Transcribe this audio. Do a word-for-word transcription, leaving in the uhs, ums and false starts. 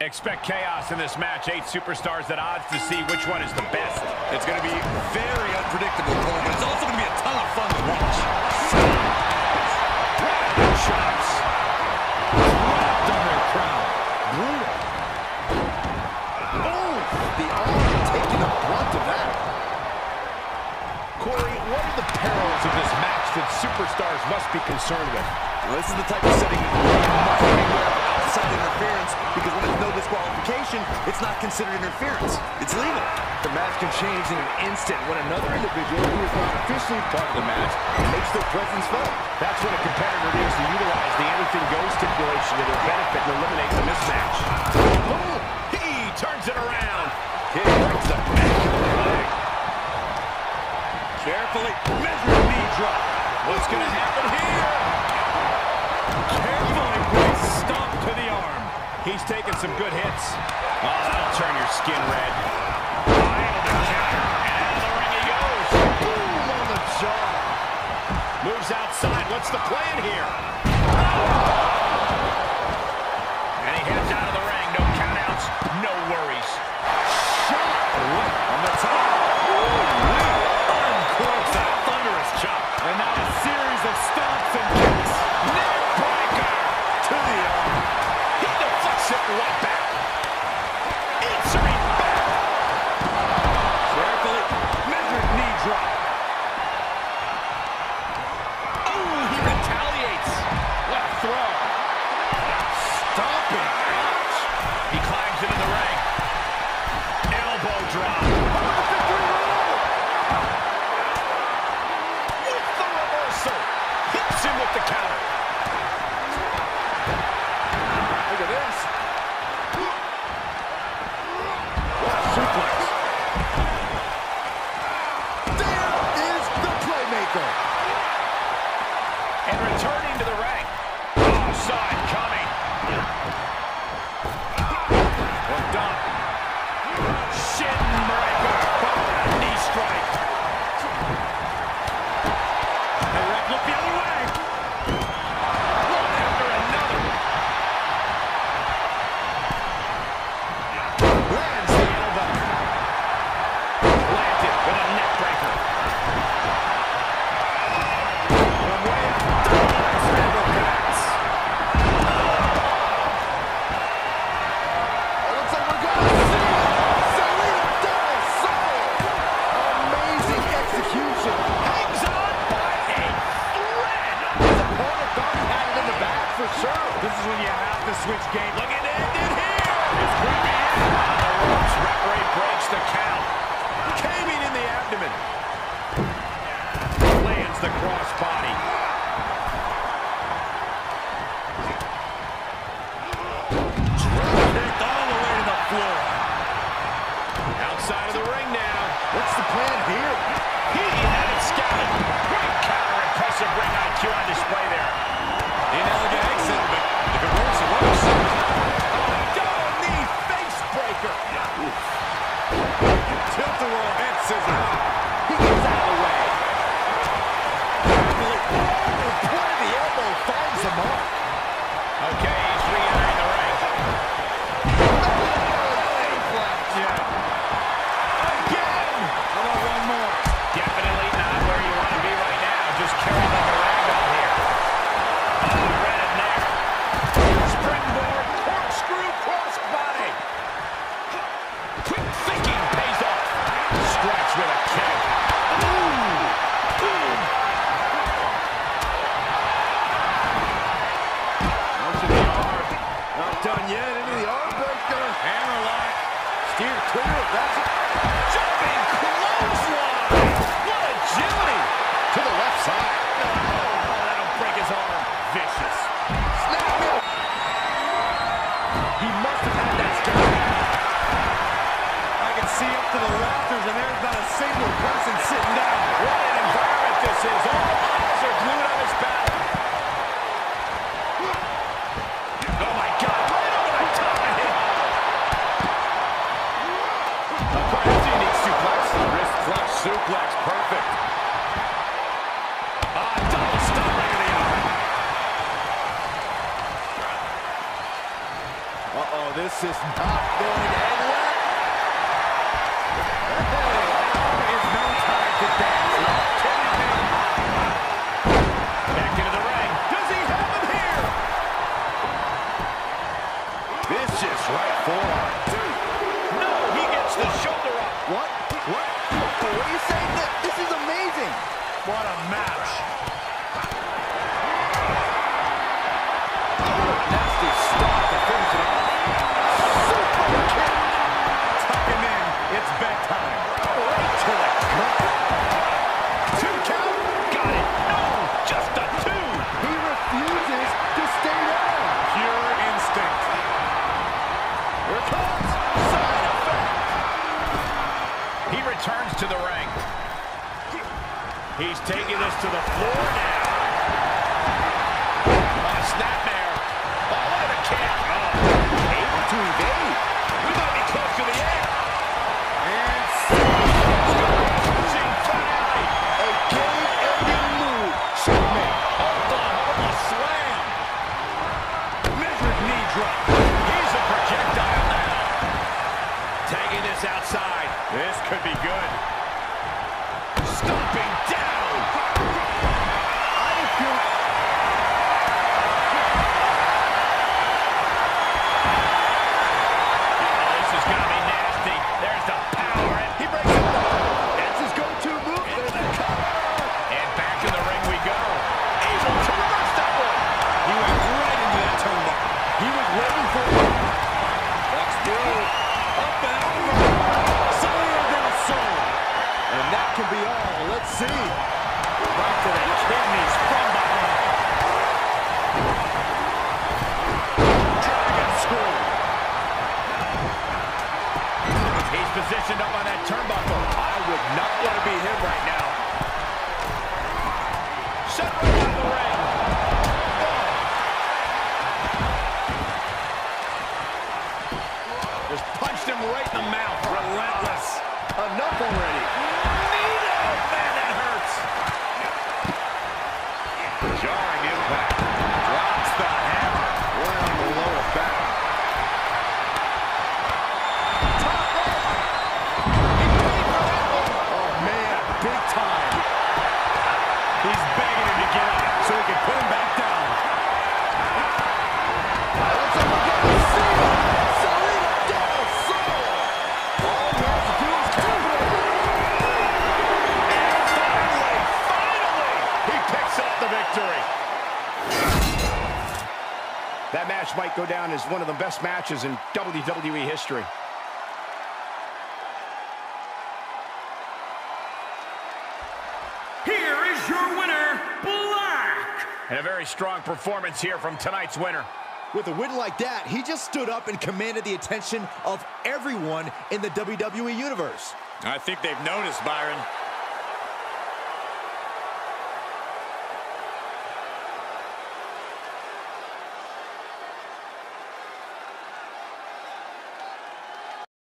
Expect chaos in this match. Eight superstars at odds to see which one is the best. It's going to be very unpredictable, Cole, but it's also going to be a ton of fun to watch. Rapid shots. Wrapped on their crown. Brutal. Oh, the arm taking the brunt of that. Corey, what are the perils of this match that superstars must be concerned with? Well, this is the type of setting where you must beware of outside interference, because when there's no disqualification, it's not considered interference. It's legal. The match can change in an instant when another individual who is not officially part of the match makes their presence felt. That's when a competitor needs to utilize the anything goes stipulation to their benefit and eliminate the mismatch. Oh, he turns it around. He breaks the back of the leg. Carefully measured knee drop. What's going to happen here? Carefully placed stomp to the arm. He's taking some good hits. Oh, that'll turn your skin red. Able to counter, and out of the ring he goes. Boom on the jaw. Moves outside. What's the plan here? And he heads out of the ring. No countouts, no worries. Shot right on the top. Uncorks a thunderous chop. And now a series of stomps and kicks. Neck breaker To the arm. He deflects it right back. Answering back. Carefully measured knee drop. Oh, he retaliates. What a throw. Stomping. Ouch. He climbs into the ring. Elbow drop. With the reversal. Hits him with the counter. Look at this. What a suplex. There is the playmaker. And returning to the ring. Oh, saw it coming. Hooked up. Shin breaker. Oh, knee strike. The ref looked the other way. One after another. Lands the elbow. Planted with a neck breaker. From way up. Nice elbow connects. It looks like we're going. Selena double soul. Amazing execution. Hangs on by a thread. His opponent thought he had it in the bag for sure. This is when you have to switch game. Looking to end it here. It's creeping in. On the ropes. Referee breaks the count. Caving in the abdomen. Lands the crossbody. Kicked all the way to the floor. Outside of the ring now. What's the plan here? He had it scouted. Great counter. Impressive ring I Q on display there. Inelegant exit, but if it works, it works. Double knee face breaker. Tilt-a-whirl head scissors. He gets out of the way. The point of the elbow finds the mark. Okay, he's re-entering the ring. Yeah. Again. How about one more? Definitely not where you want to be right now. Just carry like a rag doll here. Oh, red and there. Springboard, corkscrew, crossbody. Quick thinking pays off. Strikes with a kick. Ooh. Boom. Onto the arm. Not done yet. Into the arm breaker. Hammerlock. Steer clear of that. Jumping clothesline. What agility. To the left side. Oh, that'll break his arm. Vicious. Snap it. He must have had that scouted. I can see up to the rafters, and there's not a single person sitting down. What an environment this is. All eyes are glued on his back. Oh, my God. Right over the top of him. A perhaps unique suplex. Wrist flush suplex. Perfect. Ah, double stomp right to the arm. Uh-oh, this This is not going to end well. There is no time to dance. Back into the ring. Does he have him here? Vicious right forearm. No, he gets the shoulder up. What? What? What are you saying? This is amazing. What a match. Nasty stop to finish it off. Super kick. Tuck him in. It's bedtime. Right to the gut. Two count. Got it. No, just a two. He refuses to stay down. Pure instinct. Here it comes. Side effect. He returns to the ring. He's taking this to the floor now. Oh, snapmare. Oh, look at the kick. Oh, Able to evade. we might be close to the end. And Punching finale. a game-ending move. Checkmate. Hold on, almost slam. Measured knee drop. He's a projectile now. Taking this outside. This could be good. Stomping down. I feel... This is going to be nasty. There's the power. And He breaks it down. That's his go-to move. There's the cover. And back in the ring we go. Able to reverse that one. He went right into that turnbuckle. He was waiting for it. That's through. Up and over. Salido del Sol. And that can be all. Let's see. Right to the kidneys from behind. Dragon screw. He's positioned up on that turnbuckle. I would not want to be him right now. Set right out of the ring. Just punched him right in the mouth. Relentless. Enough already. Needle. Man, that hurts. Jarring impact. Drops the hammer. Right on the lower back. Top rope. He paid for that one. Oh, man. Big time. He's begging him to get up so he can put him back down. Let's see what we get to see. Salido del Sol. All he has to do is cover it. And finally, finally, he picks up the victory. That match might go down as one of the best matches in W W E history. Here is your winner, Black. And a very strong performance here from tonight's winner. With a win like that, he just stood up and commanded the attention of everyone in the W W E Universe. I think they've noticed, Byron.